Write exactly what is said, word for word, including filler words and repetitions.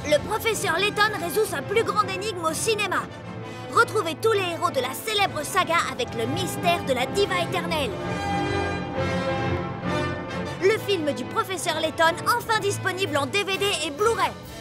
le professeur Layton résout sa plus grande énigme au cinéma. Retrouvez tous les héros de la célèbre saga avec le mystère de la diva éternelle. Le film du professeur Layton, enfin disponible en D V D et Blu-ray.